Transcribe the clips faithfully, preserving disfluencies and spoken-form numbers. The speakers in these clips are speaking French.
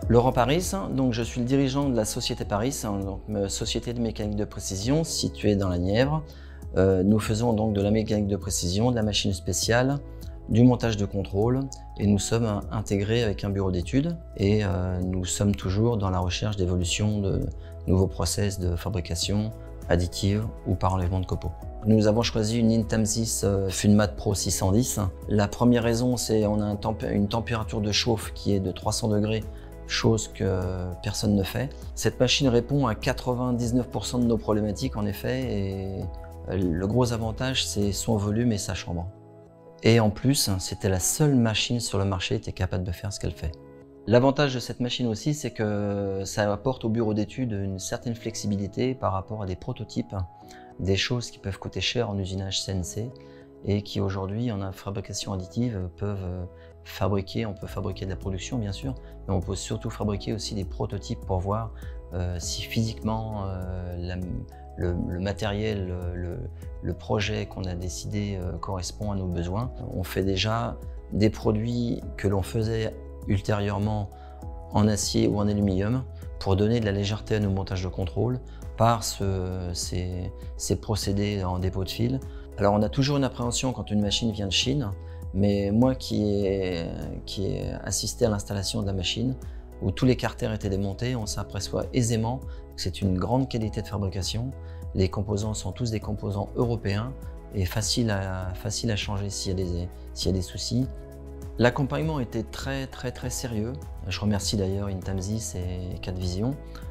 Laurent Parisse, donc je suis le dirigeant de la Société Parisse, donc société de mécanique de précision située dans la Nièvre. Euh, nous faisons donc de la mécanique de précision, de la machine spéciale, du montage de contrôle et nous sommes intégrés avec un bureau d'études et euh, nous sommes toujours dans la recherche d'évolution de nouveaux process de fabrication additive ou par enlèvement de copeaux. Nous avons choisi une INTAMSYS euh, Funmat Pro six cent dix. La première raison, c'est qu'on a un tempé une température de chauffe qui est de trois cents degrés, chose que personne ne fait. Cette machine répond à quatre-vingt-dix-neuf pour cent de nos problématiques en effet, et le gros avantage c'est son volume et sa chambre. Et en plus, c'était la seule machine sur le marché qui était capable de faire ce qu'elle fait. L'avantage de cette machine aussi, c'est que ça apporte au bureau d'études une certaine flexibilité par rapport à des prototypes, des choses qui peuvent coûter cher en usinage C N C et qui aujourd'hui en fabrication additive peuvent fabriquer, on peut fabriquer de la production bien sûr, mais on peut surtout fabriquer aussi des prototypes pour voir euh, si physiquement euh, la, le, le matériel, le, le projet qu'on a décidé euh, correspond à nos besoins. On fait déjà des produits que l'on faisait ultérieurement en acier ou en aluminium pour donner de la légèreté à nos montages de contrôle par ce, ces, ces procédés en dépôt de fil. Alors on a toujours une appréhension quand une machine vient de Chine, mais moi qui ai, qui ai assisté à l'installation de la machine, où tous les carters étaient démontés, on s'aperçoit aisément que c'est une grande qualité de fabrication. Les composants sont tous des composants européens et faciles à, facile à changer s'il y a des, s'il y a des soucis. L'accompagnement était très très très sérieux. Je remercie d'ailleurs INTAMSYS et quatre vision.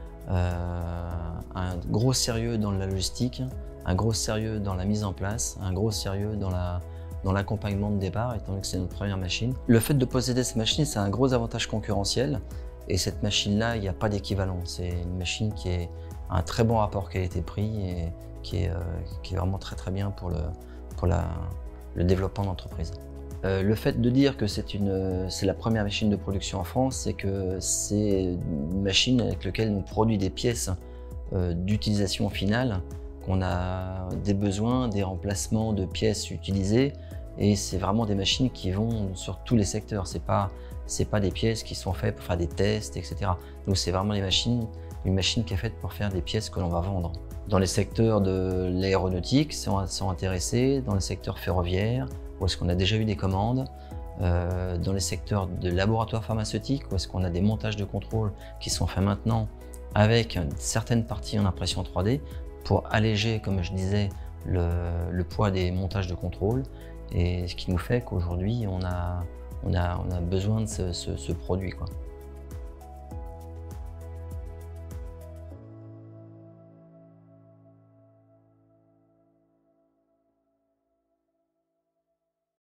Euh, un gros sérieux dans la logistique, un gros sérieux dans la mise en place, un gros sérieux dans la dans l'accompagnement de départ, étant donné que c'est notre première machine. Le fait de posséder cette machine, c'est un gros avantage concurrentiel. Et cette machine-là, il n'y a pas d'équivalent. C'est une machine qui est un très bon rapport qualité-prix et qui est, euh, qui est vraiment très très bien pour le, pour la, le développement d'entreprise. Euh, le fait de dire que c'est une, c'est la première machine de production en France, c'est que c'est une machine avec laquelle on produit des pièces euh, d'utilisation finale, qu'on a des besoins, des remplacements de pièces utilisées, et c'est vraiment des machines qui vont sur tous les secteurs. C'est pas, c'est pas des pièces qui sont faites pour faire des tests, et cetera. Nous, c'est vraiment des machines, une machine qui est faite pour faire des pièces que l'on va vendre. Dans les secteurs de l'aéronautique, sont, sont intéressés, dans le secteur ferroviaire, où est-ce qu'on a déjà eu des commandes, euh, dans les secteurs de laboratoire pharmaceutique, où est-ce qu'on a des montages de contrôle qui sont faits maintenant avec certaines parties en impression trois D pour alléger, comme je disais, le, le poids des montages de contrôle, et ce qui nous fait qu'aujourd'hui on a, on a, on a besoin de ce, ce, ce produit, quoi.